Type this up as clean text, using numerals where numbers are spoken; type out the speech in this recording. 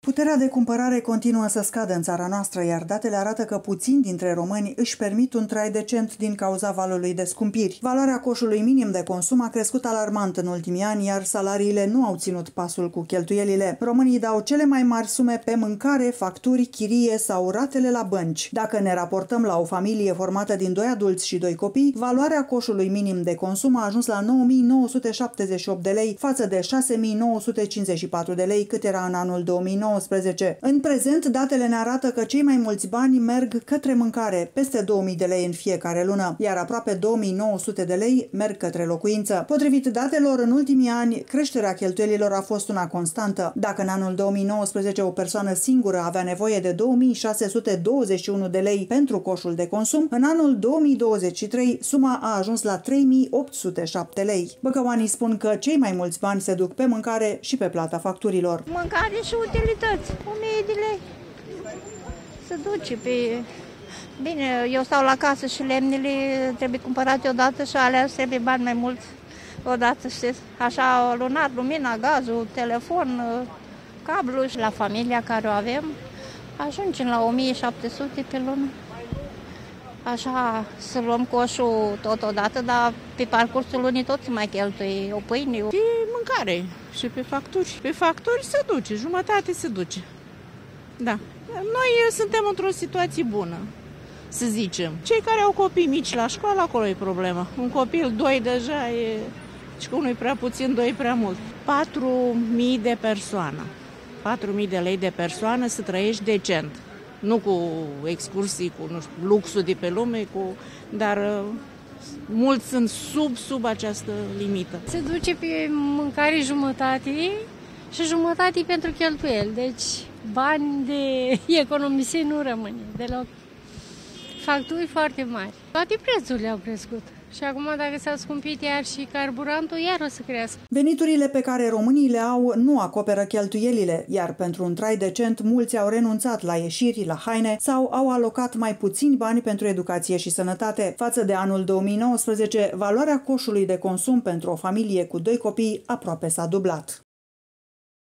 Puterea de cumpărare continuă să scadă în țara noastră, iar datele arată că puțini dintre români își permit un trai decent din cauza valului de scumpiri. Valoarea coșului minim de consum a crescut alarmant în ultimii ani, iar salariile nu au ținut pasul cu cheltuielile. Românii dau cele mai mari sume pe mâncare, facturi, chirie sau ratele la bănci. Dacă ne raportăm la o familie formată din 2 adulți și 2 copii, valoarea coșului minim de consum a ajuns la 9.978 de lei față de 6.954 de lei cât era în anul 2019. În prezent, datele ne arată că cei mai mulți bani merg către mâncare, peste 2.000 de lei în fiecare lună, iar aproape 2.900 de lei merg către locuință. Potrivit datelor, în ultimii ani, creșterea cheltuielilor a fost una constantă. Dacă în anul 2019 o persoană singură avea nevoie de 2.621 de lei pentru coșul de consum, în anul 2023 suma a ajuns la 3.807 lei. Băcăoanii spun că cei mai mulți bani se duc pe mâncare și pe plata facturilor. Mâncare și utilități. 1.000 de lei se duce pe... Bine, eu stau la casă și lemnele trebuie cumpărate odată și alea trebuie bani mai mult odată, știți? Așa, lunar, lumina, gazul, telefon, cablu și la familia care o avem ajungem la 1.700 pe lună. Așa, să luăm coșul totodată, dar pe parcursul lunii tot se mai cheltuie o pâine. Pe mâncare și pe facturi. Pe facturi se duce, jumătate se duce. Da. Noi suntem într-o situație bună, să zicem. Cei care au copii mici la școală, acolo e problema. Un copil, 2 deja e... Și că unul e prea puțin, 2 e prea mult. 4.000 de persoană. 4.000 de lei de persoană să trăiești decent. Nu cu excursii, cu nu știu, luxul de pe lume, dar mulți sunt sub această limită. Se duce pe mâncare jumătate și jumătate pentru cheltuieli. Deci bani de economisit nu rămâne deloc. Facturi foarte mari. Toate prețurile au crescut. Și acum, dacă s-a scumpit iar și carburantul, iar o să crească. Veniturile pe care românii le au nu acoperă cheltuielile, iar pentru un trai decent, mulți au renunțat la ieșiri, la haine sau au alocat mai puțini bani pentru educație și sănătate. Față de anul 2019, valoarea coșului de consum pentru o familie cu 2 copii aproape s-a dublat.